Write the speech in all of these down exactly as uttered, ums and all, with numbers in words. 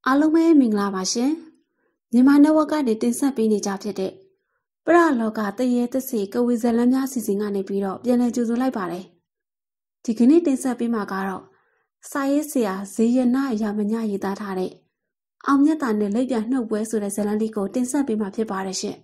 အားလုံးပဲမင်္ဂလာပါရှင်မြန်မာနယ်ဝက်ကနေတင်ဆက်ပေးနေကြဖြစ်တဲ့ပရလောကတရေတစီကဝေဇလန်းများစီစဉ်ကနေပြီးတော့ပြန်လည်ကြိုဆိုလိုက်ပါတယ်ဒီကနေ့တင်ဆက်ပေးမှာကတော့စာရေးဆရာဇေယနာရာမညရေးသားထားတဲ့အောင်မြတ်တာနဲ့လက်ပြနှုတ်ပွဲဆိုတဲ့ဇာတ်လမ်းလေးကိုတင်ဆက်ပေးမှာဖြစ်ပါတယ်ရှင်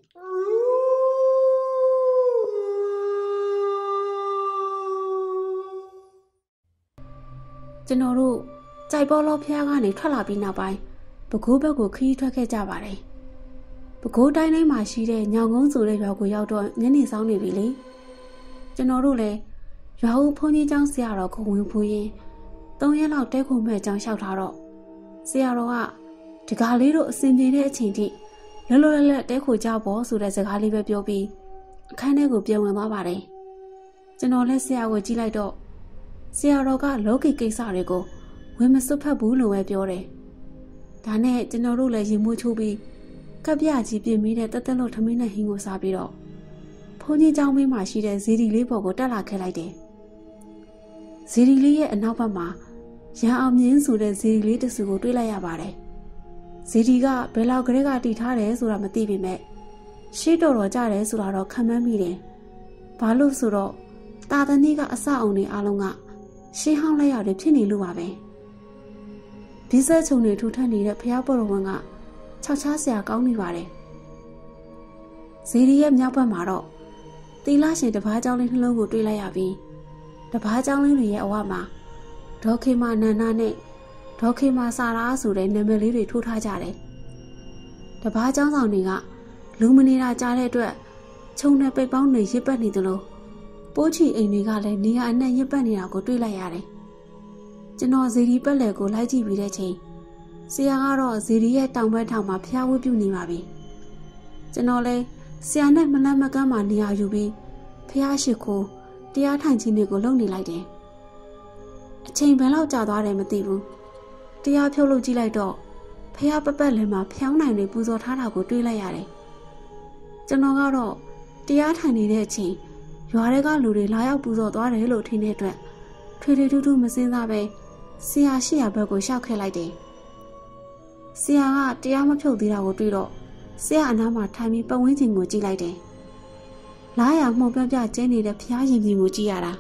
ကျွန်တော်တို့ကြိုက်ပေါ်လောဖျားကနေထွက်လာပြီးနောက်ပိုင်းပဲခူးဘက်ကိုခရီးထွက်ခဲ့ကြပါတယ်ပဲခူးတိုင်းတိုင်းမှာရှိတဲ့ညောင်ကုန်းဆိုတဲ့ရွာကိုရောက်တော့ညနေဆောင်နေပြီလေကျွန်တော်တို့လည်းရွာဦးဘုန်းကြီးကျောင်းဆရာတော်ကိုဝင်ဖူးရင်သုံးရက်လောက်တဲခုမဲ့ကျောင်းလျှောက်ထားတော့ဆရာတော်ကဒီကားလေးတို့အစဉ်ပြေတဲ့အချိန်ထိလွတ်လွတ်လပ်လပ်တဲခုကြဖို့ဆိုတဲ့စကားလေးပဲပြောပြီးအခန်းထဲကိုပြန်ဝင်သွားပါတယ်ကျွန်တော်လည်းဆရာကိုကြည့်လိုက်တော့ဆရာတော်ကလောကီကိစ္စတွေကိုဝင်မစွတ်ဖက်ဘူးလို့ပဲပြောတယ်ဒါနဲ့ကျွန်တော်တို့လည်းရင်မိုးချိုးပြီးကပ်ပြကြီးပြင်ပြီးတဲ့တက်တက်လို့ထမင်းနဲ့ဟင်းကိုစားပြီးတော့ဘုန်းကြီးကျောင်းဘေးမှာရှိတဲ့ဇီဒီလေးပေါ်ကိုတက်လာခဲ့လိုက်တယ်ဇီဒီလေးရဲ့အနောက်ဘက်မှာရန်အောင်မြင်းဆိုတဲ့ဇီဒီလေးတစ်စုကိုတွေ့လိုက်ရပါတယ်ဇီဒီကဘယ်လောက်ကလေးကတီထားတယ်ဆိုတာမသိပေမဲ့ရှေ့တော်တော်ကြတယ်ဆိုတာတော့ခံမှန်းမိတယ်ဘာလို့ဆိုတော့တာသနီကအစအုံတွေအားလုံးကရှေးဟောင်းလိုက်ရတယ်ဖြစ်နေလို့ပါပဲဒီဆက်ချုံတွေထူထပ်နေတဲ့ဖျားပေါ်တော်ဝန်ကခြောက်ချားစရာကောင်းနေပါတယ်ဇီဒီရဲ့မြောက်ဘက်မှာတော့သီလရှင်တပားเจ้าလေးနှလုံးကိုတွေ့လိုက်ရပြီးတပားเจ้าလေးတွေရဲ့အဝမှာဒေါခေမာနန္နာနဲ့ဒေါခေမာစာရာဆိုတဲ့နာမည်လေးတွေထိုးထားကြတယ်တပားเจ้าဆောင်တွေကလူမနေတာကြားတဲ့အတွက်ခြုံနဲ့ပိတ်ပေါင်းနေရစ်ပတ်နေသလိုပိုးချီအိမ်တွေကလည်းနေရာအနှံ့ရစ်ပတ်နေတာကိုတွေ့လိုက်ရတယ်ကျွန်တော်ဇီဒီပက်လယ်ကိုလိုက်ကြည့်ပြီးတဲ့ချိန်ဆရာကတော့ဇီဒီရဲ့တောင်ဘက်ထောင်မှာဖျားဝှပြုနေပါပြီကျွန်တော်လည်းဆရာနဲ့မလန့်မကမ်းမှာနေရာယူပြီးဖျားရှိခိုးတရားထိုင်ခြင်းတွေကိုလုပ်နေလိုက်တယ်အချိန်ဘယ်လောက်ကြာသွားတယ်မသိဘူးတရားဖြုတ်လို့ကြည့်လိုက်တော့ဖျားပပတ်လယ်မှာဖျောင်းနိုင်တွေပူဇော်ထားတာကိုတွေ့လိုက်ရတယ်ကျွန်တော်ကတော့တရားထိုင်နေတဲ့အချိန်ရွာတွေကလူတွေလာရောက်ပူဇော်သွားတယ်လို့ထင်တဲ့အတွက်ထွေထွေထူးထူးမစင်းစားပဲဆရာရှိရာဘက်ကိုရှောက်ခဲ့လိုက်တယ်ဆရာကတရားမဖြုတ်သေးတာကိုတွေ့တော့ဆရာအနားမှာထိုင်ပြီးပတ်ဝန်းကျင်ကိုကြည့်လိုက်တယ်လားရမှုံပြပြကျင်းနေတဲ့ဖျားရင်ပြင်ကိုကြည့်ရတာ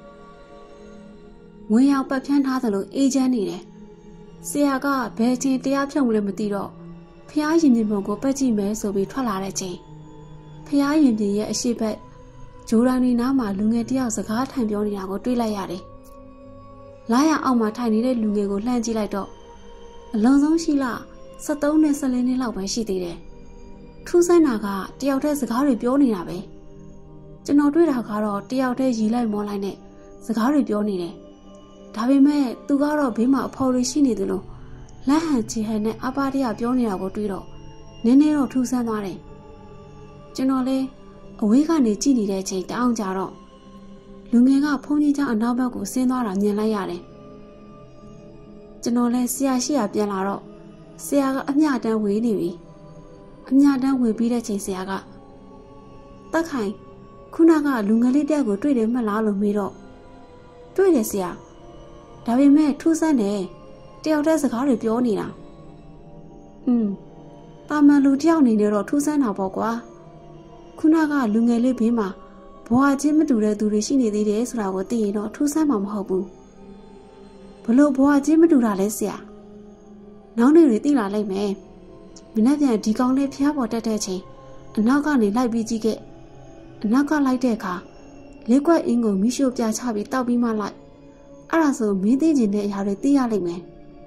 ငွေရောက်ပတ်ဖြန်းထားသလိုအေးချမ်းနေတယ်ဆရာကဘယ်ချင်းတရားဖြုတ်လဲမသိတော့ဖျားရင်ပြင်ပုံကိုပတ်ကြည့်မယ်ဆိုပြီးထွက်လာတဲ့ချိန်ဖျားရင်ပြင်ရဲ့အရှိတ်ဂျိုးရန်နီနားမှာလူငယ်တယောက်စကားထိုင်ပြောနေတာကိုတွေ့လိုက်ရတယ်။လာရအောင်မှာထိုင်နေတဲ့လူငယ်ကိုလှမ်းကြည့်လိုက်တော့အလုံးစုံရှိလားစက်သုံးနဲ့ဆယ်လေးနှစ်လောက်ပဲရှိသေးတယ်။ထူးဆန်းတာကတယောက်တည်းစကားတွေပြောနေတာပဲ။ကျွန်တော်တွေ့တာကတော့တယောက်တည်းရီလိုက်မောလိုက်နဲ့စကားတွေပြောနေတယ်။ဒါပေမဲ့သူကတော့ဘေးမှာအဖော်တွေရှိနေတယ်လို့လက်ဟန်ချီဟန်နဲ့အပါတရပြောနေတာကိုတွေ့တော့နည်းနည်းတော့ထူးဆန်းသွားတယ်။ကျွန်တော်လည်းအဝေးကနေကြည့်နေတဲ့အချိန်တောင်းကြတော့လူငယ်ကဖုန်းကြီးကျောင်းအနောက်ဘက်ကိုဆင်းသွားတာမြင်လိုက်ရတယ်ကျွန်တော်လည်းဆရာရှိရာပြန်လာတော့ဆရာကအမျှတန်းဝေးနေပြီအမျှတန်းဝေပြီးတဲ့ချိန်ဆရာကတက်ခိုင်ခုနကလူငယ်လေးတယောက်ကိုတွေ့တယ်မှတ်လားလို့မေးတော့တွေ့တယ်ဆရာဒါပေမဲ့ထူးဆန်းတယ်တယောက်တည်းစကားတွေပြောနေတာอืมတာမန်လူတယောက်နေနေတော့ထူးဆန်းတာပေါ့ကွာခုနကလူငယ်လေးဘေးမှာဘဝချင်းမတူတဲ့သူတွေရှိနေသေးတယ်ဆိုတာကိုသိရင်တော့ထူးဆန်းမှာမဟုတ်ဘူးဘလို့ဘဝချင်းမတူတာလဲဆရာနောက်နေ့တွေသိလာလိုက်မယ်မနေ့ပြန်ဒီကောင်လေးဖျားပေါ်တက်တဲ့ချိန်အနောက်ကနေလိုက်ပြီးကြည့်ခဲ့အနောက်ကလိုက်တဲ့အခါလေးကွက်အင်းကိုမိရှို့ပြချပြီးတောက်ပြီးမှလိုက်အဲ့ဒါဆိုမင်းသိကျင်တဲ့အရာတွေသိရလိမ့်မယ်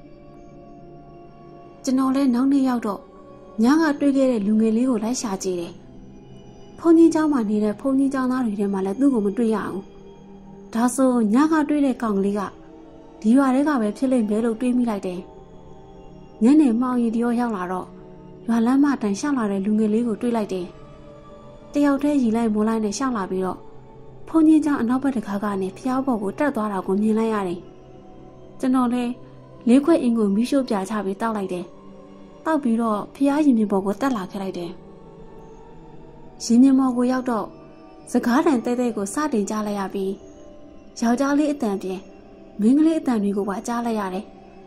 ကျွန်တော်လည်းနောက်နေ့ရောက်တော့ညကတွေ့ခဲ့တဲ့လူငယ်လေးကိုလိုက်ရှာကြည့်တယ်ဖုန်ကြီးเจ้าမှာနေတဲ့ဖုန်ကြီးเจ้าသားတွေထဲမှာလည်းသူ့ကိုမတွေ့ရအောင်ဒါဆိုညကတွေ့တဲ့ကောင်ကလေးကဒီရွာတွေကပဲဖြစ်လိမ့်မယ်လို့တွေးမိလိုက်တယ်ညနေမှောင်ရီတရောရောက်လာတော့ရွာလမ်းမတိုင်ရှောက်လာတဲ့လူငယ်လေးကိုတွေ့လိုက်တယ်တယောက်တည်းရီလိုက်မိုးလိုက်နဲ့ရှောက်လာပြီးတော့ဖုန်ကြီးเจ้าအနောက်ဘက်တခါကနေဖျားပေါ်ကိုတက်သွားတာကိုမြင်လိုက်ရတယ်ကျွန်တော်လည်းလေးခွက်အင်းကိုမီးရှို့ပြချပြီးတောက်လိုက်တယ်တောက်ပြီးတော့ဖျားရင်ပြင်ပေါ်ကိုတက်လာခဲ့လိုက်တယ်ရင်မြမော်ကိုရောက်တော့စကားတန်တဲတဲကိုစတင်ကြားလိုက်ရပြီးယောက်ျားလေးအတန်ပြင်မင်းကလေးအတန်တွေကိုပါကြားလိုက်ရတယ်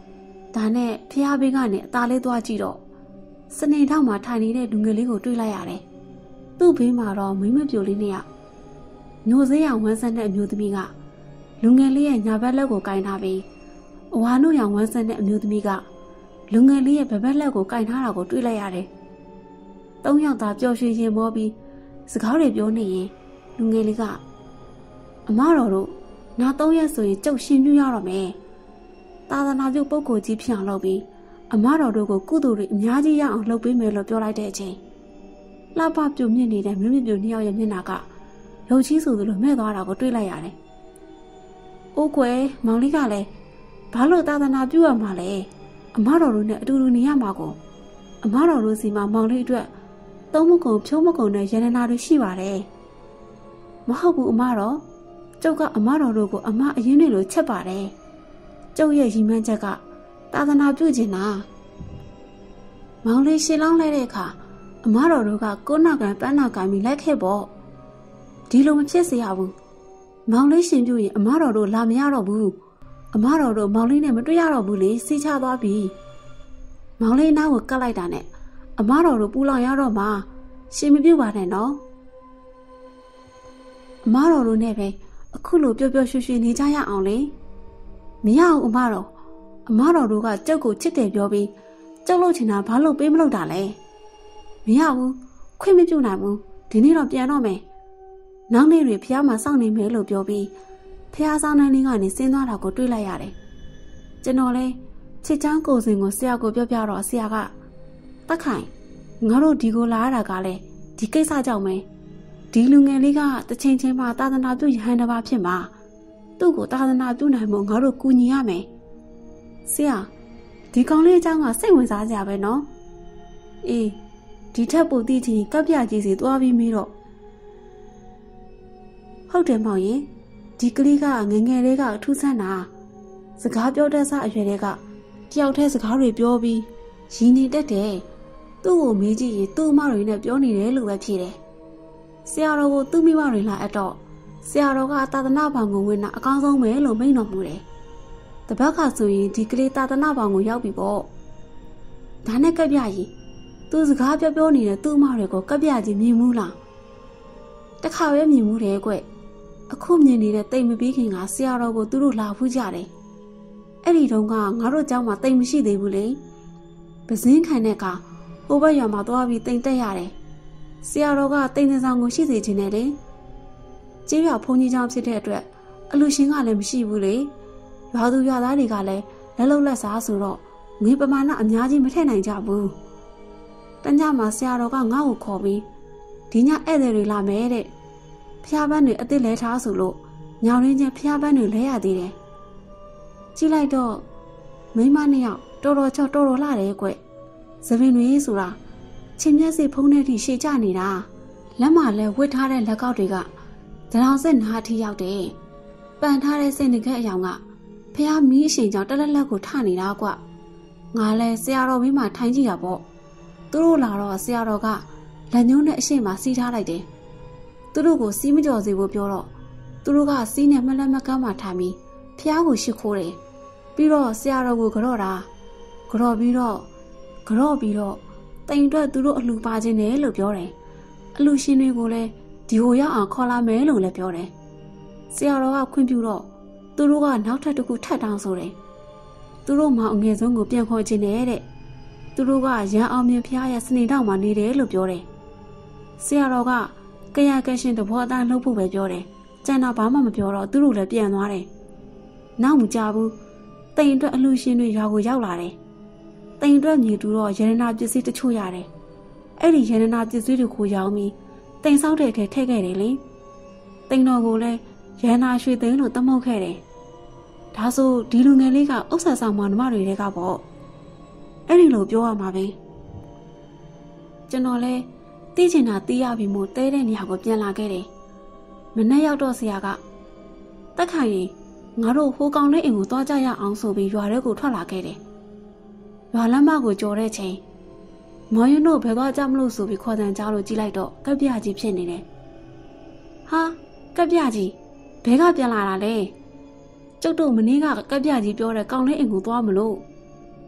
ဒါနဲ့ဖျားဘေးကနေအသားလေးသွားကြည့်တော့စနေထောက်မှာထိုင်နေတဲ့လူငယ်လေးကိုတွေ့လိုက်ရတယ်။သူ့ဘေးမှာတော့မိမပြိုလေးနှစ်ယောက်ညိုစေးရောင်ဝမ်းဆန်းတဲ့အမျိုးသမီးကလူငယ်လေးရဲ့ညာဘက်လက်ကိုကင်ထားပြီးအဝါနုရောင်ဝမ်းဆန်းတဲ့အမျိုးသမီးကလူငယ်လေးရဲ့ဘက်ဘက်လက်ကိုကင်ထားတာကိုတွေ့လိုက်ရတယ်။သုံးယောက်သားပျော်ရွှင်ရင်မောပြီးစကားတွေပြောနေရင်လူငယ်လေးကအမတော်တို့နောက်သုံးရက်ဆိုရင်ကျုပ်ရှင်ပြရတော့မယ်။သာသနာပြုပုဂ္ဂိုလ်ကြီးဖြစ်အောင်လုပ်ပြီးအမတော်တို့ကိုကုသိုလ်တွေအများကြီးရအောင်လုပ်ပေးမယ်လို့ပြောလိုက်တဲ့အချိန်လှပပြုံမြင့်နေတဲ့မင်းမပြိုနှစ်ယောက်ရဲ့မျက်နှာကရုပ်ကြီးဆိုသလိုမဲ့သွားတာကိုတွေ့လိုက်ရတယ်။အိုးကွယ်မောင်လေးကလည်းဘာလို့သာသနာပြုရမှာလဲ။အမတော်တို့နဲ့အတူတူနေရမှာကိုအမတော်တို့စီမှာမောင်လေးအတွက်သုံးမကုံဖြိုးမကုံနဲ့ရတနာတွေရှိပါတယ်။မဟုတ်ဘူးအမတော်ကျုပ်ကအမတော်တို့ကိုအမအရင်တွေလိုချက်ပါတယ်။ကျုပ်ရဲ့ရည်မှန်းချက်ကသာသနာပြုခြင်းလား။မောင်လေးရှင်းလောင်းလိုက်တဲ့အခါအမတော်တို့ကကိုးနာကန်ပန်းနာကန်ပြီးလိုက်ခဲ့ပေါ့။ဒီလိုမဖြစ်စေရဘူး။မောင်လေးရှင်ပြုရင်အမတော်တို့လာမရတော့ဘူး။အမတော်တို့မောင်လေးနဲ့မတွေ့ရတော့ဘူးလေစီးချသွားပြီ။မောင်လေးနားကိုကတ်လိုက်တာနဲ့အမတော်တို့ပူလောင်ရတော့မှရှင်မပြုတ်ပါနဲ့နော်။အမတော်တို့နဲ့ပဲအခုလိုပျော်ပျော်ရွှင်ရွှင်နေကြရအောင်လေ။မရအောင်အမတော်အမတော်တို့ကကျုပ်ကိုချစ်တယ်ပြောပြီးကျုပ်လို့ချင်တာဘာလို့ပေးမလို့တာလဲ။မရဘူးခွင့်မပြုနိုင်ဘူးဒီနေ့တော့ပြန်တော့မယ်။နောက်နေ့တွေဖះမှာစောင့်နေမယ်လို့ပြောပြီးဖះဆောင်နှန်းလေးကနေဆင်းသွားတာကိုတွေ့လိုက်ရတယ်။ကျွန်တော်လဲချစ်ချောင်းကိုစင်ကိုဆရာကိုပြောပြတော့ဆရာကတက်ခိုင်ငါတို့ဒီကိုလာရတာကလည်းဒီကိစ္စကြောင့်ပဲဒီလူငယ်လေးကတစ်ချိန်ချင်းမှသာသနာပြုရဟန်းတစ်ပါးဖြစ်မှာသူ့ကိုသာသနာပြုနိုင်မှုငါတို့ကူညီရမယ်ဆရာဒီကောင်လေးအကြောင်းကစိတ်ဝင်စားကြပဲနော်အေးဒီထက်ပိုသိချင်ကပ်ပြကြီးစီသွားပြီးမေးတော့ဟုတ်တယ်မောင်ရင်ဒီကလေးကငငယ်လေးကအထူးဆန်းတာစကားပြောတတ်စအရွယ်တွေကတယောက်တည်းစကားတွေပြောပြီးရင်းနေတတ်တယ်သူ့ကိုမေးကြည့်ရင်သူ့အမတွေနဲ့ပြောနေတယ်လို့ပဲဖြေတယ်ဆရာတော်ကိုသူ့မိမတွေလာအပ်တော့ဆရာတော်ကသာသနာ့ဘောင်ကိုဝင်တာအကောင်းဆုံးပဲလို့မိန့်တော်မူတယ်တပတ်ခါဆိုရင်ဒီကလေးသာသနာ့ဘောင်ကိုရောက်ပြီပေါ့ဒါနဲ့ကပ်ပြရင်သူစကားပြောပြောနေတဲ့သူ့အမတွေကိုကပ်ပြကြီးမြင်မှုလားတခါပဲမြင်မှုတယ်ကွအခုမြင်နေတဲ့တိတ်မပြီးခင်ကဆရာတော်ကိုသူတို့လာဖူးကြတယ်အဲ့ဒီတုန်းကငါတို့เจ้าမှာတိတ်မရှိသေးဘူးလေပဇင်းခံတဲ့ကဟိုဘက်ရွာမှာသွားပြီးတိမ်တက်ရတယ်ဆရာတော်ကတိမ်စင်ဆောင်ကိုရှိစေခြင်းနဲ့လေကျေးရွာဘုန်းကြီးကျောင်းဖြစ်တဲ့အတွက်အလူရှင်ကလည်းမရှိဘူးလေရွာသူရွာသားတွေကလည်းလက်လုံးလက်စားဆိုတော့ငွေပမာဏအများကြီးမထည့်နိုင်ကြဘူးတညမှာဆရာတော်ကငါ့ကိုခေါ်ပြီးဒီညဧည့်သည်တွေလာမယ်တဲ့ဖျားပန်းတွေအစ်စ်လဲထားဆိုလို့ညောင်ရင်းချင်းဖျားပန်းတွေလဲရသေးတယ်ကြည့်လိုက်တော့မိန်းမနှစ်ယောက်တော်တော်ချော့တော်တော်လှတယ်ကွသပင်တွေဆိုတာချင်းမျက်စိဖုံးတဲ့ထိရှည်ကျနေတာလက်မလဲဝစ်ထားတဲ့လက်ကောက်တွေကဒရောင်စစ်နားထိရောက်တယ်ပန်ထားတဲ့စိတ်ငကက်အယောင်ကဖះမီးအရှင်ကြောင့်တလက်လက်ကိုထနေတာကွငါလဲဆရာတော်မင်းမှထိုင်ကြည့်တာပေါ့သူတို့လာတော့ဆရာတော်ကလက်ညှိုးနဲ့အရှိမစီးထားလိုက်တယ်သူတို့ကိုစီးမကြော်စေဖို့ပြောတော့သူတို့ကစီးနဲ့မလက်မကမ်းမှထိုင်ပြီးဖះကိုရှိခိုးတယ်ပြီးတော့ဆရာတော်ကိုကြော့တာကြော့ပြီးတော့ကြော့ပြီးတော့တိမ်အတွက်သူတို့အလှပါခြင်းတယ်လို့ပြောတယ်အလှရှင်တွေကိုလည်းဒီဟိုရောက်အောင်ခေါ်လာမယ်လို့လည်းပြောတယ်ဆရာတော်ကခွင့်ပြုတော့သူတို့ကနောက်ထပ်တစ်ခုထပ်တောင်းဆိုတယ်သူတို့မှအငယ်ဆုံးကိုပြန်ခေါ်ခြင်းနဲ့တဲ့သူတို့ကရန်အောင်မြင်ဖျားရဲ့စနေတောက်မှာနေတယ်လို့ပြောတယ်ဆရာတော်ကကရကရှင်တဘောအတိုင်းလှုပ်ဖို့ပဲပြောတယ်ကျန်တော့ဘာမှမပြောတော့သူတို့လည်းပြန်သွားတယ်နောက်မကြဘူးတိမ်အတွက်အလှရှင်တွေရွာကိုရောက်လာတယ်တိမ်အတွက်မြေတူတော့ရတနာပစ္စည်းတချို့ရတယ်အဲ့ဒီရတနာပစ္စည်းတွေကိုရောင်းပြီးတိမ်ဆောက်တဲ့ထဲထည့်ခဲ့တယ်လေတိမ်တော်ကိုလည်းရတနာရွှေသိန်းလို့သမုတ်ခဲ့တယ်ဒါဆိုဒီလူငယ်လေးကဥစ္စာဆောင်မောင်နှမတွေတဲကပေါ့အဲ့ဒီလိုပြောရမှာပဲကျွန်တော်လဲသိချင်တာသိရပြီမို့တဲတဲ့နေရာကိုပြန်လာခဲ့တယ်မနေ့ရောက်တော့ဆရာကတက်ခိုင်ရင်ငါတို့ဟိုကောင်လေးအိမ်ကိုသွားကြရအောင်ဆိုပြီးရွာထဲကိုထွက်လာခဲ့တယ်ရွာလမ်းမကိုကြော်တဲ့ချိန်မောင်ရင်တို့ဘယ်သွားကြမလို့ဆိုပြီးခေါ်တန်ကြားလို့ကြည့်လိုက်တော့ကပ်ပြကြီးဖြစ်နေတယ်ဟာကပ်ပြကြီးဘဲကပြန်လာတာလဲကျုပ်တို့မင်းကကပ်ပြကြီးပြောတဲ့ကောင်လေးအိမ်ကိုသွားမလို့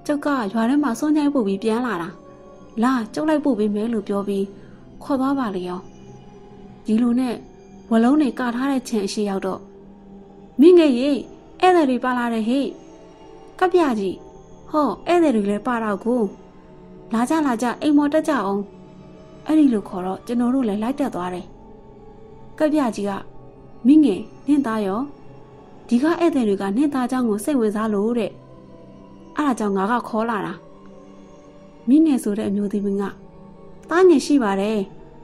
ကျောက်ကရွာထဲမှာစွန့်ချိုင်းပို့ပြီးပြန်လာတာလာကျုပ်လိုက်ပို့ပေးမယ်လို့ပြောပြီးခေါ်သွားပါလေရောဒီလိုနဲ့ဝလုံးတွေကထားတဲ့ခြံအရှိရောက်တော့မိငယ်ကြီးဧည့်သည်တွေပါလာတယ်ဟေ့ကပ်ပြကြီးဟောဧည့်သည်တွေလည်းပါတော့ကိုလာကြလာကြအိမ်မော်တက်ကြအောင်အဲ့ဒီလိုခေါ်တော့ကျွန်တော်တို့လည်းလိုက်တက်သွားတယ်ကပ်ပြကြီးကမိငယ်နင့်သားရောဒီကဧည့်သည်တွေကနင့်သားเจ้าကိုစိတ်ဝင်စားလို့တဲ့အဲ့ဒါကြောင့်ငါကခေါ်လာတာမိငယ်ဆိုတဲ့အမျိုးသမီးကတားငယ်ရှိပါတယ်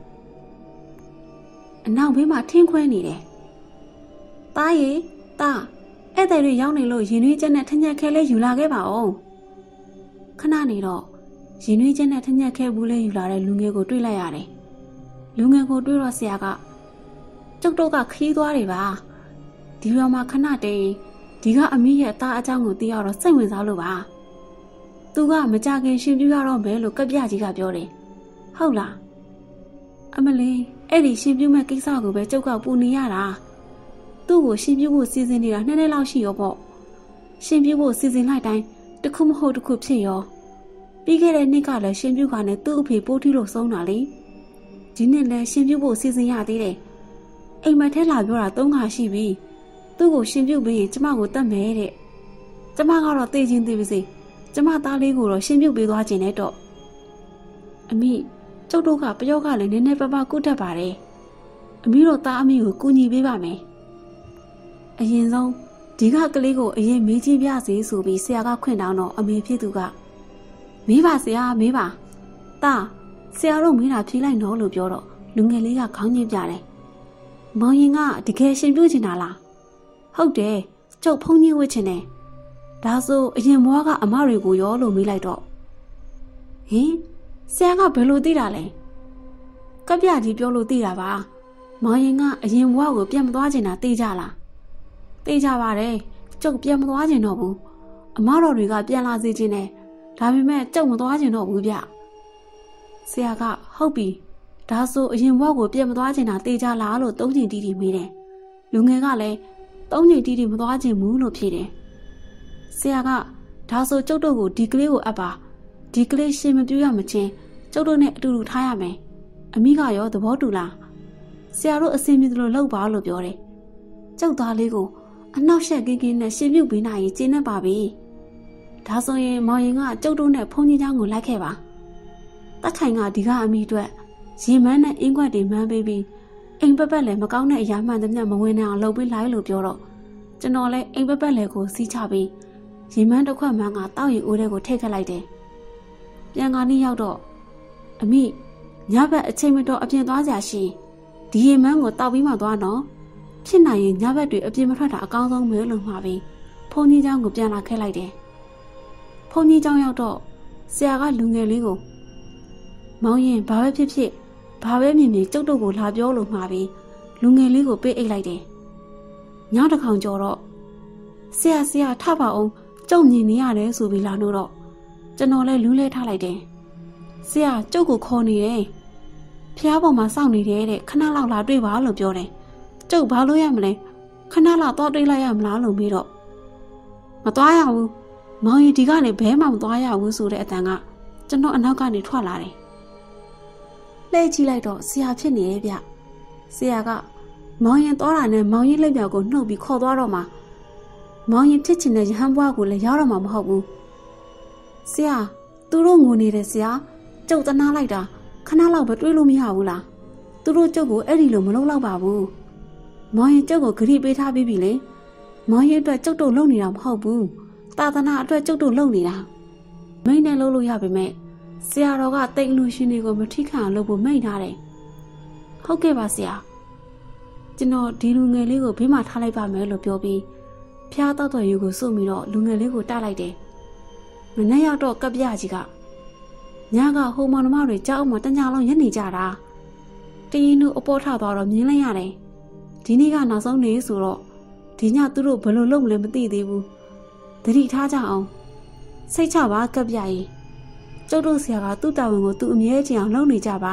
အနောက်ဘေးမှာထင်းခွဲနေတယ်တားရေတားဧည့်သည်တွေရောက်နေလို့ရင်နှွေးချက်နဲ့ထညက်ခဲလေးယူလာခဲ့ပါဦးခဏနေတော့ရင်နှွေးချက်နဲ့ထညက်ခဲဘူးလေးယူလာတဲ့လူငယ်ကိုတွေ့လိုက်ရတယ်လူငယ်ကိုတွေ့တော့ဆရာကကျုပ်တို့ကခီးသွားတယ်ပါဒီရွာမှာခဏတည်းဒီကအမိရဲ့သားအကြောင်းကိုသိရတော့စိတ်ဝင်စားလို့ပါသူကမကြခင်ရှင်ပြရတော့မယ်လို့ကပြကြီးကပြောတယ်ဟုတ်လားအမလေးအဲ့ဒီရှင်ပြမဲ့ကိစ္စကိုပဲကျုပ်ကပူနေရတာသူ့ကိုရှင်ပြဖို့စီစဉ်နေတာနှစ်နှစ်လောက်ရှိရောပေါ့ရှင်ပြဖို့စီစဉ်လိုက်တိုင်းတခုမဟုတ်တခုဖြစ်ရောပြီးခဲ့တဲ့နှစ်ကလည်းရှင်ပြကနဲ့သူ့အဖေပိုးထီလို့ဆုံးတာလေဒီနှစ်လည်းရှင်ပြဖို့စီစဉ်ရသေးတယ်အိမ်မထဲလာပြောတာသုံးခါရှိပြီသူ့ကိုရှင်ပြုတ်ပြီးရင်ကျမကိုတတ်မယ်တဲ့ကျမကတော့သိချင်းသိပါစေကျမသားလေးကိုတော့ရှင်ပြုတ်ပေးသွားခြင်းနဲ့တော့အမိကျုပ်တို့ကပယောကလည်းနည်းနည်းပါးပါးကုတ်တတ်ပါတယ်အမိတို့သားအမိကိုကူညီပေးပါမယ်အရင်ဆုံးဒီကကလေးကိုအရင်မေးကြည့်ပြစေဆိုပြီးဆရာကခွင့်တောင်းတော့အမေဖြစ်သူကမေးပါဆရာမေးပါတာဆရာတို့မေးတာဖြေလိုက်တော့လို့ပြောတော့လူငယ်လေးကခေါင်းညှိပြတယ်မောင်ရင်ကတကယ်ရှင်ပြုတ်ချင်တာလားဟုတ်တယ်ကျုပ်ဖုန်းကြီးဝစ်ချင်တယ်ဒါဆိုအရင်ဘွားကအမတွေကိုရောလို့မေးလိုက်တော့ဟင်ဆရာကဘယ်လိုသိတာလဲကပြကြီးပြောလို့သိတာပါမောင်ရင်ကအရင်ဘွားကိုပြန်မသွားချင်တာသိကြလားသိကြပါတယ်ကျုပ်ပြန်မသွားချင်တော့ဘူးအမတော်တွေကပြန်လာစေချင်တယ်ဒါပေမဲ့ကျုပ်မသွားချင်တော့ဘူးဗျဆရာကဟုတ်ပြီဒါဆိုအရင်ဘွားကိုပြန်မသွားချင်တာသိကြလားလို့သုံးချိန်တီးတီးမေးတယ်လူငယ်ကလည်းသုံးချိန်တီးတီးမသွားချင်ဘူးလို့ဖြေတယ်ဆရာကဒါဆိုကျုပ်တို့ကိုဒီကလေးကိုအပ်ပါဒီကလေးရှင်မပြူရမချင်းကျုပ်တို့နဲ့အတူတူထားရမယ်အမိကရောသဘောတူလားဆရာတို့အစင်ပြေသလိုလုပ်ပါလို့ပြောတယ်ကျုပ်သားလေးကိုအနောက်ရှက်ကင်းကင်းနဲ့ရှင်ပြုတ်ပေးနိုင်ရင်ကျင်းနေပါပြီဒါဆိုရင်မောင်ရင်ကကျုပ်တို့နဲ့ဖုန်းကြီးเจ้าကိုလိုက်ခဲ့ပါတက်ခိုင်ကဒီကအမိအတွက်ရေမန်းနဲ့အင်းခွက်တွေမှန်းပေးပြီးအိမ်ပက်ပက်လည်းမကောင်းတဲ့အရာမှန်သမျှမဝင်နိုင်အောင်လုပ်ပေးလိုက်လို့ပြောတော့ကျွန်တော်လည်းအိမ်ပက်ပက်လည်းကိုစီးချပြီးရေမန်းတစ်ခွက်မှန်းကတောက်ရီအိုးတဲ့ကိုထည့်ခတ်လိုက်တယ်ပြန်ကားနီးရောက်တော့အမိညဘက်အချိန်မတော်အပြင်သွားကြရှိဒီရေမန်းကိုတောက်ပြီးမှသွားတော့ဖြစ်နိုင်ရင်ညဘက်တွေအပြင်မထွက်တာအကောင်းဆုံးပဲလို့မှာပြီးဖုန်းကြီးเจ้าကိုပြန်လာခဲ့လိုက်တယ်ဖုန်းကြီးเจ้าရောက်တော့ဆရာကလူငယ်လေးကိုမောင်ရင်ဘာပဲဖြစ်ဖြစ်ဘာပဲမြင်မြင်ကျုပ်တို့ကိုလာပြောလို့မှာပြီးလူငယ်လေးကိုပေးအိတ်လိုက်တယ်ညတစ်ခေါင်ကျော်တော့ဆရာဆရာထပါအောင်ကျုပ်မြင်နေရတယ်ဆိုပြီးလာလို့တော့ကျွန်တော်လည်းလူးလဲထားလိုက်တယ်ဆရာကျုပ်ကိုခေါ်နေတယ်ဖျားပေါ်မှာစောင့်နေတယ်တဲ့ခဏလောက်လာတွေ့ပါလို့ပြောတယ်ကျုပ်ဘာလို့ရမလဲခဏလောက်တော့တွေ့လိုက်ရမလားလို့မေးတော့မသွားရဘူးမောင်ရီဒီကနေဘဲမှမသွားရဘူးဆိုတဲ့အတန်ကကျွန်တော်အနောက်ကနေထွက်လာတယ်လှည့်ကြည့်လိုက်တော့ဆရာဖြစ်နေရဲ့ဗျဆရာကမောင်ရင်သွားတာနဲ့မောင်ရင်လက်ပြောက်ကိုနှုတ်ပြီးခေါ်သွားတော့မှမောင်ရင်ဖြစ်ချင်တဲ့ရဟန်းဘွားကိုလည်းရောက်တော့မှမဟုတ်ဘူးဆရာသူတို့ငိုနေတယ်ဆရာကျုပ်တနာလိုက်တာခဏလောက်ပဲတွေးလို့မရဘူးလားသူတို့ကျုပ်ကိုအဲ့ဒီလိုမလုပ်တော့ပါဘူးမောင်ရင်ကျုပ်ကိုဂရိပေးထားပြီးပြီလေမောင်ရင်အတွက်ကျုပ်တို့လုံနေတာမဟုတ်ဘူးသာသနာအတွက်ကျုပ်တို့လုံနေတာမိန်နဲ့လုပ်လို့ရပါမယ်ဆရာတော်ကတိတ်လူရှင်တွေကိုမထိခံအောင်လုပ်ဖို့မိန့်ထားတယ်ဟုတ်ကဲ့ပါဆရာကျွန်တော်ဒီလူငယ်လေးကိုဘေးမှာထားလိုက်ပါမယ်လို့ပြောပြီးဖျားတော့တော်ယူကိုစုမိတော့လူငယ်လေးကိုတိုက်လိုက်တယ်မနေ့ရောက်တော့ကပ်ပြကြီးကညကဟိုမောင်နှမတွေကြောက်မှတညလုံးရက်နေကြတာတရင်တို့အပေါ်ထသွားတော့မြင်လိုက်ရတယ်ဒီနေ့ကနောက်ဆုံးနေဆိုတော့ဒီညသူတို့ဘယ်လိုလုပ်မလဲမသိသေးဘူးသတိထားကြအောင်စိတ်ချပါကပ်ပြကြီးကျုပ်တို့ဆရာကသူ့တာဝန်ကိုသူ့အမြဲချင်အောင်လုပ်နေကြပါ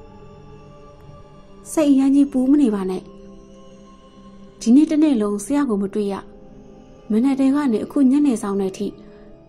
စိတ်အရမ်းကြီးပူးမနေပါနဲ့ဒီနေ့တစ်နေ့လုံးဆရာကိုမတွေ့ရမနေ့တည်းကနေအခုညနေဆောင်တဲ့အထိဖ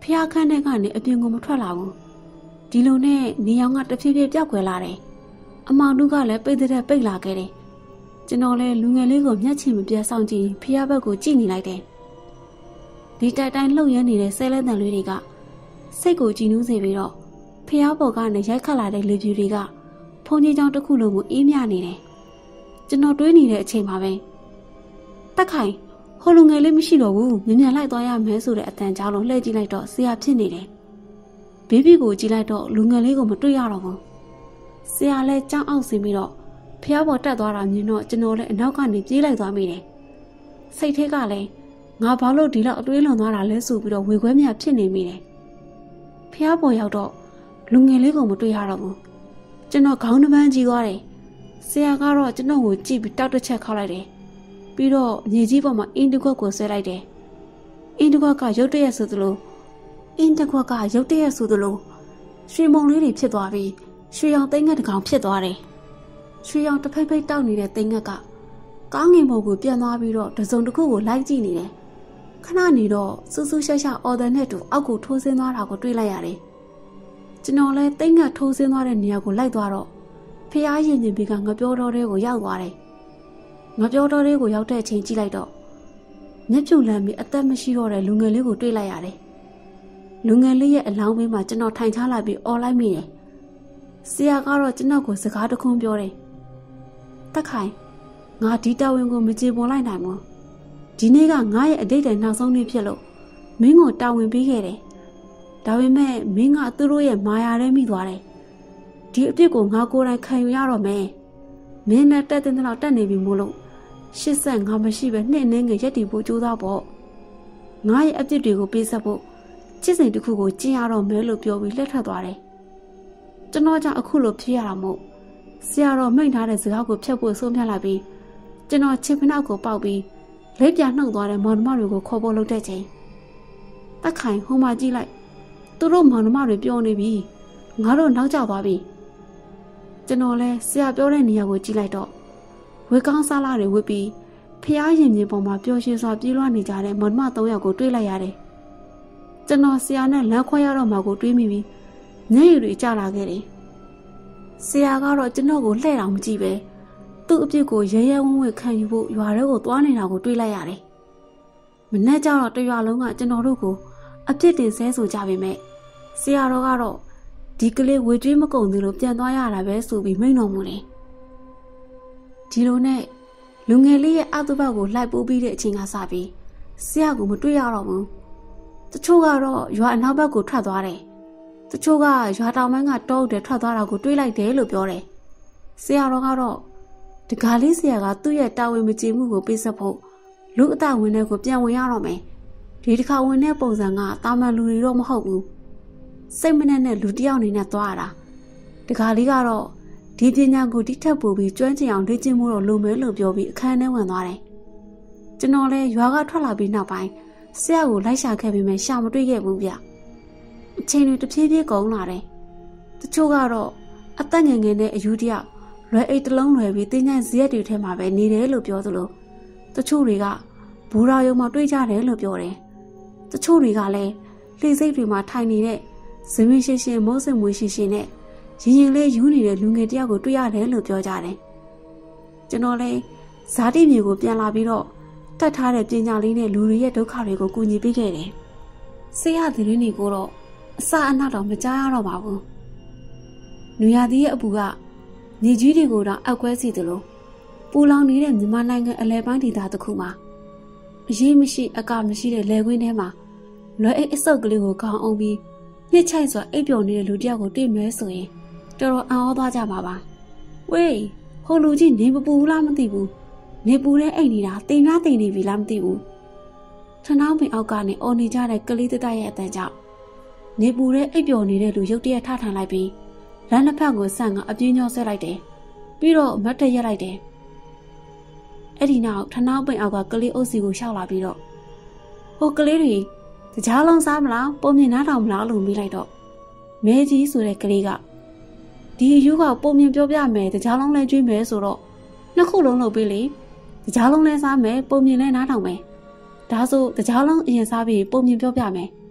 ဖျားခန်းထဲကနေအပြင်ကိုမထွက်လာဘူးဒီလိုနဲ့နေရောင်ကတဖြည်းဖြည်းပြောက်ွယ်လာတယ်အမောင်တို့ကလည်းပိတ်တဲ့ပိတ်လာခဲ့တယ်ကျွန်တော်လည်းလူငယ်လေးကိုမျက်ခြေမပြတ်ဆောင်ကြည့်ဖျားဘက်ကိုကြည့်နေလိုက်တယ်ဒီတိုက်တိုင်းလှုပ်ရမ်းနေတဲ့ဆဲလဲတန်လေးတွေကစိတ်ကိုကြည်နူးစေပြီးတော့ဖျားပေါ်ကနေရိုက်ခတ်လာတဲ့လေပြူတွေကဖုန်ကြီးချောင်းတစ်ခုလုံးကိုအေးမြနေတယ်ကျွန်တော်တွေးနေတဲ့အချိန်မှာပဲတက်ခိုင်ဟိုလူငယ်လေးမရှိတော့ဘူးမြန်မြန်လိုက်သွားရမယ်ဆိုတဲ့အတန်ကြောင်းလုံးလှည့်ကြည့်လိုက်တော့ဆရာဖြစ်နေတယ်ဘေဘီကိုကြည့်လိုက်တော့လူငယ်လေးကိုမတွေ့ရတော့ဘူးဆရာလည်းကြောင်းအောင်ဆင်းပြီးတော့ဖျားပေါ်တက်သွားတာမြင်တော့ကျွန်တော်လည်းအနောက်ကနေပြေးလိုက်သွားမိတယ်စိတ်ထဲကလည်းငါဘာလို့ဒီလောက်အတွေးလွန်သွားတာလဲဆိုပြီးတော့ဝေခွဲမြဖြစ်နေမိတယ်ဖျားပေါ်ရောက်တော့လူငယ်လေးကိုမတွေ့ရတော့ဘူးကျွန်တော်ခေါင်းတစ်ပန်းကြီးသွားတယ်ဆရာကတော့ကျွန်တော်ကိုကြည့်ပြီးတောက်တစ်ချက်ခောက်လိုက်တယ်ပြီးတော့မြေကြီးပေါ်မှာအင်းတကွက်ကိုဆွဲလိုက်တယ်အင်းတကွက်ကရုတ်တရက်ဆိုသလိုအင်းတကွက်ကရုတ်တရက်ဆိုသလိုရွှေမုံလေးတွေဖြစ်သွားပြီးရွှေရောင်သိန်းငှက်တစ်ကောင်ဖြစ်သွားတယ်ရွှေရောင်တစ်ဖိတ်ဖိတ်တောက်နေတဲ့သိန်းငှက်ကကောင်းငင်ဘုံကိုပြန်သွားပြီးတော့တစုံတစ်ခုကိုလိုက်ကြည့်နေတယ်ခဏနေတော့စူးစူးရှာရှာအော်ဒန်နဲ့တူအောက်ကိုထိုးဆင်းသွားတာကိုတွေ့လိုက်ရတယ်ကျွန်တော်လည်းသိန်းငှက်ထိုးဆင်းသွားတဲ့နေရာကိုလိုက်သွားတော့ဖျားရင်ရင်ပြီးကငပြောတော်တဲ့ကိုရောက်သွားတယ်ငပြောတော်လေးကိုရောက်တဲ့အချိန်ကြည့်လိုက်တော့မျက်ဖြူလမ်းပြီးအသက်မရှိတော့တဲ့လူငယ်လေးကိုတွေ့လိုက်ရတယ်လူငယ်လေးရဲ့အလောင်းဘေးမှာကျွန်တော်ထိုင်ချလာပြီးအော်လိုက်မိတယ်ဆရာကတော့ကျွန်တော်ကိုစကားတခွန်းပြောတယ်တက်ခိုင်ငါဒီတာဝန်ကိုမကြေပွန်လိုက်နိုင်ဘူးဒီနေ့ကငါရဲ့အတိတ်တိုင်နောက်ဆုံးနေ့ဖြစ်လို့မင်းကိုတာဝန်ပေးခဲ့တယ်ဒါပေမဲ့မင်းကသူတို့ရဲ့မာယာထဲမိသွားတယ်ဒီအပြစ်ကိုငါကိုယ်တိုင်ခံယူရတော့မယ်မင်းနဲ့တက်တဲ့လောက်တက်နေပြီမို့လို့ရှစ်ဆက်ငါမရှိပဲနှစ်နှင်းငယ်ရက်တီဖို့ကြိုးစားပေါ့ငါရဲ့အပြစ်တွေကိုပေးဆက်ဖို့ချစ်စိန်တစ်ခုကိုကျင့်ရတော့မယ်လို့ပြောပြီးလက်ထပ်သွားတယ်ကျွန်တော်ကြောင့်အခုလိုဖြစ်ရတာမို့ဆရာတော်မိန့်ထားတဲ့စကားကိုဖျက်ဖို့ဆုံးဖြတ်လိုက်ပြီးကျွန်တော်ချစ်ဖနှောက်ကိုပေါက်ပြီးလက်ပြနှုတ်သွားတဲ့မောင်နှမတွေကိုခေါ်ဖို့လုပ်တဲ့ချိန်တက်ခိုင်ဟိုမှာကြည့်လိုက်သူတို့မောင်နှမတွေပြောနေပြီငါတို့နောက်ကျသွားပြီကျွန်တော်လဲဆရာပြောတဲ့နေရာကိုကြည့်လိုက်တော့ဝေကောင်းစားလာတွေဝစ်ပြီးဖျားရင်မြေပေါ်မှာပျော်ရွှင်စွာပြေးလွှားနေကြတဲ့မောင်နှမသုံးယောက်ကိုတွေ့လိုက်ရတယ်ကျွန်တော်ဆရာနဲ့လမ်းခွဲရတော့မှကိုတွေးမိပြီးညရည်တွေကျလာခဲ့တယ်ဆရာကတော့ကျွန်တော်ကိုလှည့်တောင်မကြည့်ပဲသူ့အပြစ်ကိုရဲရဲဝံ့ဝံ့ခံယူဖို့ရွာထဲကိုသွားနေတာကိုတွေးလိုက်ရတယ်မနေ့ကျတော့တရွာလုံးကကျွန်တော်တို့ကိုအပြစ်တင်ဆဲဆိုကြပေမဲ့ဆရာတော်ကတော့ဒီကလေးဝေကျွေးမကုန်သေးလို့ပြန်သွားရတာပဲဆိုပြီးမိန့်တော်မူတယ်ဒီလိုနဲ့လူငယ်လေးရဲ့အတုပကိုလိုက်ပိုးပြီးတဲ့အချိန်ကစပြီးဆရာကမတွေ့ရတော့ဘူးတချို့ကတော့ရွာအနောက်ဘက်ကိုထွက်သွားတယ်တချို့ကရွာတောင်ပိုင်းကတောအုပ်တွေထွက်သွားတာကိုတွေးလိုက်တယ်လို့ပြောတယ်ဆရာတော်ကတော့တကားလေးဆရာကသူ့ရဲ့တာဝန်မကျေမှုကိုပေးဆက်ဖို့လူအသက်ဝင်တဲ့ကိုပြန်ဝင်ရတော့မယ်ဒီတစ်ခါဝင်တဲ့ပုံစံကတာမန်လူတွေတော့မဟုတ်ဘူးစိတ်မနဲ့နဲ့လူတယောက်အနေနဲ့သွားရတာတကားလေးကတော့ဒီပညာကိုတိထက်ပို့ပြီးကျွမ်းကျင်အောင်လေ့ကျင့်မှုတော့လိုမယ်လို့ပြောပြီးအခန်းထဲဝင်သွားတယ်ကျွန်တော်လည်းရွာကထွက်လာပြီးနောက်ပိုင်းဆရာကိုလိုက်ရှာခဲ့ပေမဲ့ရှာမတွေ့ခဲ့ဘူးဗျအချိန်တွေတဖြည်းဖြည်းကုန်လာတယ်တချို့ကတော့အသက်ငယ်ငယ်နဲ့အယူတယောက်လွယ်အိတ်တလုံးလွယ်ပြီးတင်းញိုင်းဇရက်တွေထဲမှာပဲနေတယ်လို့ပြောသလိုတချို့တွေကဘူရာယုံမှာတွေ့ကြတယ်လို့ပြောတယ်တချို့တွေကလည်းလှေစိတ်တွေမှာထိုင်နေတဲ့ဇမင်းရှင်းရှင်းမိုးစင်မွေးရှင်းရှင်းနဲ့ရင်ရင်လေးယူနေတဲ့လူငယ်တယောက်ကိုတွေ့ရတယ်လို့ပြောကြတယ်ကျွန်တော်လည်းဇာတိမြေကိုပြန်လာပြီးတော့တတ်ထားတဲ့ပညာလေးနဲ့လူတွေရဲ့ဒုက္ခတွေကိုကူညီပေးခဲ့တယ်ဆေးရတဲ့ရင်းတွေကိုတော့အစအနောက်တော့မကြားရတော့ပါဘူး။နွေရာသီရဲ့အပူကမြေကြီးတွေကိုတော့အောက်ကွဲစီသလိုပူလောင်နေတဲ့မြန်မာနိုင်ငံအလဲပိုင်းဒေသတစ်ခုမှာအရေးမရှိအကမရှိတဲ့လယ်ကွင်းထဲမှာလွယ်အိတ်အဆုပ်ကလေးကိုကောင်းအောင်ပြီးညှစ်ချိုက်စွာအိပ်ပျော်နေတဲ့လူတစ်ယောက်ကိုတွေ့မဲဆိုရင်တော်တော်အံ့ဩသွားကြပါပါ။ဝေးဟိုလူကြီးနေမပူဘူးလားမသိဘူး။နေပူတဲ့အိမ်နေတာတိမ်လားတိမ်နေပြီလားမသိဘူး။ထနောင်းပင်အောက်ကနေအော်နေကြတဲ့ကလေးတတရဲ့အတန်ကြောင့်နေပူတဲ့အိပ်ပျော်နေတဲ့လူရုတ်တရက်ထထန်လိုက်ပြီးလမ်းတစ်ဖက်ကိုဆန့်ကအပြင်းညောဆွဲလိုက်တယ်ပြီးတော့မတ်တရက်လိုက်တယ်အဲ့ဒီနောက်ထနောင်းပင်အောက်ကကလေးအုပ်စီကိုရှောက်လာပြီးတော့ဟိုကလေးတွေတကြားလုံးစားမလားပုံမြင်နားထောင်မလားလို့မေးလိုက်တော့မဲကြီးဆိုတဲ့ကလေးကဒီအယူကပုံမြင်ပြောပြမယ်တကြားလုံးလဲကျွေးမယ်ဆိုတော့နှစ်ခုလုံးလုပ်ပေးလေတကြားလုံးလဲစားမယ်ပုံမြင်လဲနားထောင်မယ်ဒါဆိုတကြားလုံးအရင်စားပြီးပုံမြင်ပြောပြမယ်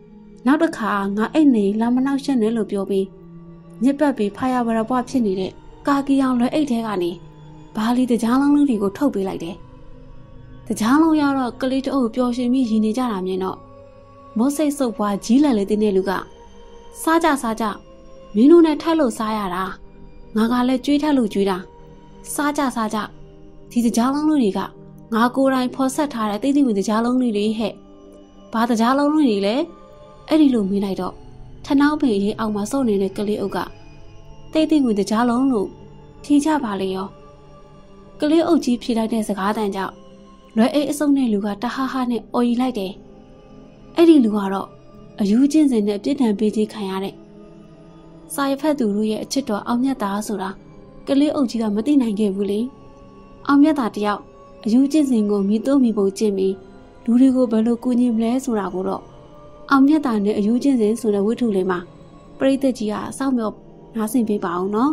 နောက်တစ်ခါငါအိတ်နေလာမနောက်ရှက်နေလို့ပြောပြီးညစ်ပတ်ပြီးဖာရဝရပွားဖြစ်နေတဲ့ကာကီအောင်လွယ်အိတ်ထဲကနေဘာလီတကြားလုံးလုံးတွေကိုထုတ်ပေးလိုက်တယ်။တကြားလုံးရတော့ကလေးတအုပ်ပျော်ရွှင်ပြီးရည်နေကြတာမြင်တော့မောစိတ်ဆုပ်ပွားကြီးလန်လေးတင်းတဲ့လူကစားကြစားကြမင်းတို့နဲ့ထိုက်လို့စားရတာငါကလည်းကြွေးထက်လို့ကြွေးတာစားကြစားကြဒီတကြားလုံးတွေကငါကိုယ်တိုင်ဖော်ဆက်ထားတဲ့တိတ်တိတ်ဝင်တကြားလုံးတွေဟဲ့ဘာတကြားလုံးတွေလဲအဲ့ဒီလိုမေးလိုက်တော့ထနှောင်းပင်ရေးအောင်မှာစော့နေတဲ့ကလေးအုပ်ကတိတ်တိတ်ဝင်တကြားလုံးလို့ထီကြပါလေရောကလေးအုပ်ကြီးဖြေလိုက်တဲ့စကားတန်ကြောင့်လွယ်အိတ်အစုံနဲ့လူကတဟဟနဲ့အော်ရီလိုက်တယ်အဲ့ဒီလူကတော့အယူချင်းစင်နဲ့ပြစ်ဒဏ်ပေးခြင်းခံရတဲ့စာရဖက်သူတို့ရဲ့အချစ်တော်အောင်မြတ်သားဆိုတာကလေးအုပ်ကြီးကမသိနိုင်ခဲ့ဘူးလေအောင်မြတ်သားတယောက်အယူချင်းစင်ကိုမိသုံးမိပုံကျင့်ပြီးလူတွေကိုဘယ်လိုကူညီမလဲဆိုတာကိုတော့အောင်မြတ်သားနဲ့အယူချင်းစင်ဆိုတဲ့ဝိထုလေးမှာပရိသတ်ကြီးကစောင့်မျှော်နားဆင်ပေးပါအောင်နော်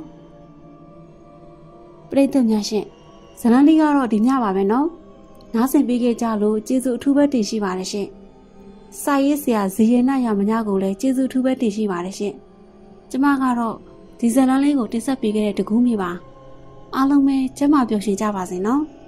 ပရိသတ်များရှင်ဇလန်လေးကတော့ဒီညပါပဲနော်နားဆင်ပေးခဲ့ကြလို့ကျေးဇူးအထူးပဲတင်ရှိပါတယ်ရှင်စာရေးဆရာဇီယေနရမညာကိုလည်းကျေးဇူးအထူးပဲတင်ရှိပါတယ်ရှင်ကျမကတော့ဒီဇလန်လေးကိုတင်ဆက်ပေးခဲ့တဲ့တကူးမြေပါအားလုံးပဲကျမပျော်ရွှင်ကြပါစေနော်